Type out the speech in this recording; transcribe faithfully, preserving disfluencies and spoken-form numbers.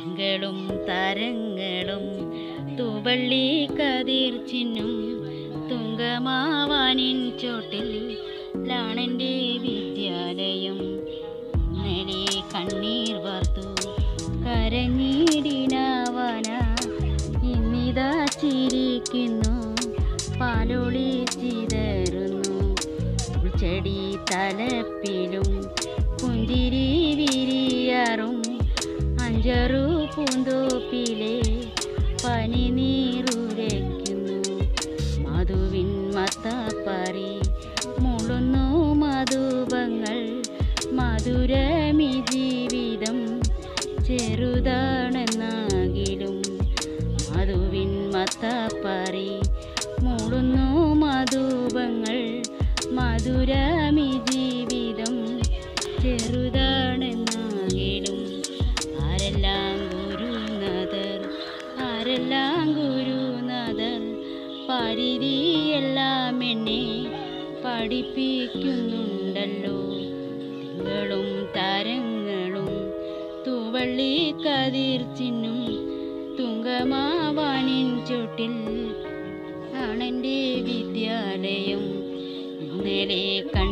തിങ്കളും താരങ്ങളും തൂവള്ളി കതിർ ചിന്നും തുങ്കമാവാനിൻ ചോട്ടിൽ ലാണെൻ്റെ വിദ്യാലയം. ഇന്നലെ കണ്ണീർ വാർത്തു കരഞ്ഞിടിനാവാന ഇന്നിതാ ചിരിക്കുന്നു പാലൊളി ചിതറുന്നു. ചെടി തലപ്പിലും പുഞ്ചിരി വിരിയാറും അഞ്ചറു പൂന്തോപ്പിലെ പനി നീറുരയ്ക്കുന്നു. മധുവിൻ മത്താപ്പാറി മുളുന്നു മധുപങ്ങൾ മധുരമി ജീവിതം ചെറുതാണെന്നാകിലും. മധുവിൻ മത്താപ്പാറി മുളുന്നു മധുപങ്ങൾ മധുരമി ജീവിതം ചെറുതാണെന്നാകിലും. ആരെല്ലാം ഗുരുനാഥർ ആരെല്ലാം ഗുരുനാഥർ പരിധിയെല്ലാം എന്നെ പഠിപ്പിക്കുന്നുണ്ടല്ലോ. തിങ്കളും താരങ്ങളും തൂവള്ളി കതിർ ചിന്നും തുങ്കമാവാനിൻ ചോട്ടിൽ ആണെൻ്റെ വിദ്യാലയം. ഇന്നലെ